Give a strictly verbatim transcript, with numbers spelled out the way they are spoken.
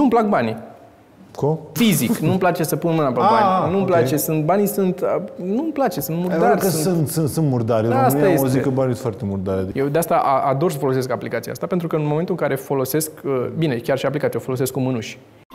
Nu-mi plac banii. Cum? Fizic, nu-mi place să pun mâna pe Ah, bani. Nu-mi ok. place, sunt, banii sunt, nu-mi place, sunt Dar murdari. că sunt, sunt, sunt murdari. În Da, asta România am este. auzit că banii sunt foarte murdari. Eu de asta a- ador să folosesc aplicația asta, pentru că în momentul în care folosesc, bine, chiar și aplicația o folosesc cu mânuși.